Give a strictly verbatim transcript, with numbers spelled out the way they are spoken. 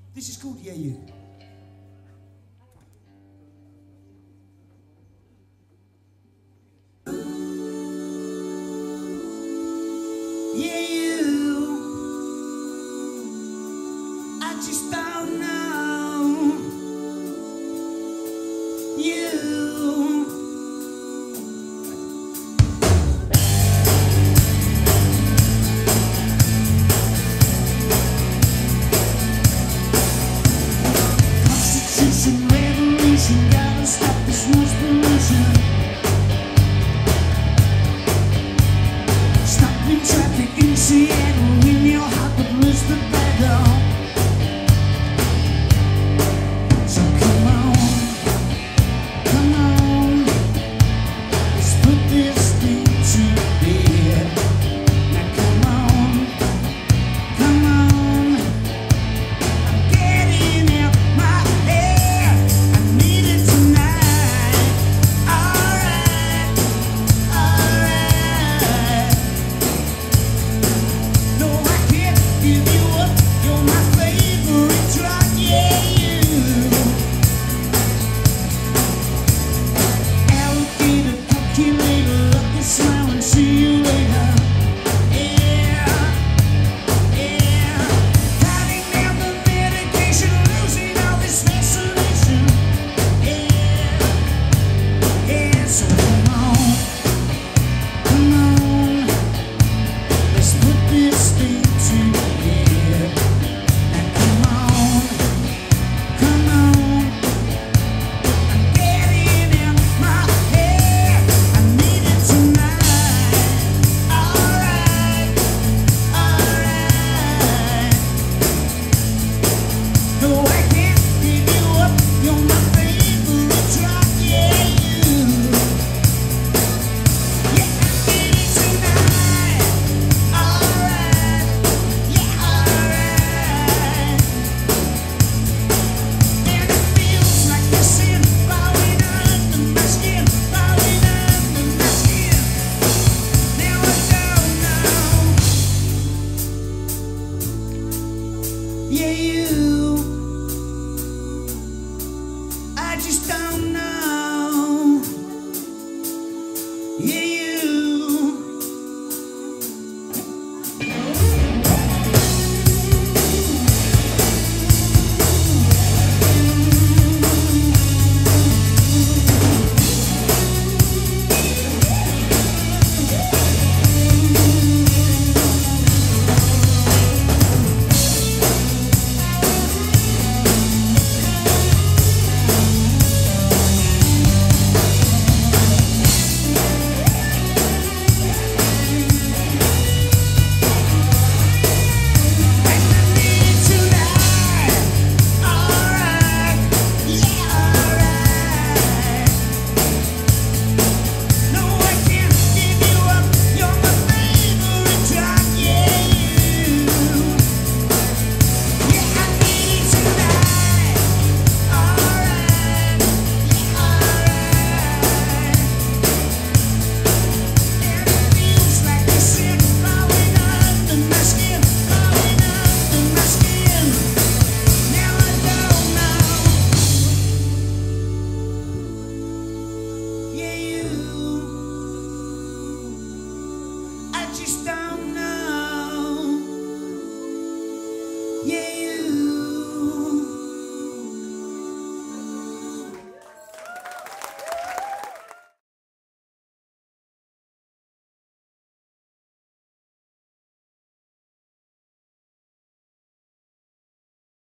This is called Yeah You. Yeah you, I just don't know you. Revolution, gotta stop this noise pollution. Stopping traffic in Seattle, in your heart would lose the battle. So come on, come on, let's put this thing to bed. Now come on, come on, I'm getting out my head. I need it tonight. Alright, alright. No, I can't give you up. You're my favorite drug, yeah, you. Alligator, calculator, lucky smile and see you later. Yeah, yeah. Counting down the medication, losing all this fascination. Yeah, yeah. So come on, come on, let's put this thing together. Now come on, come on, I'm getting in my head. I need it tonight. Alright, alright. No, I can't give you up. You're my favorite drug, yeah, you. Yeah, I need it tonight. Alright, yeah, alright. And it feels like the sin falling under my skin, falling under my skin. Now I don't know. Yeah, you.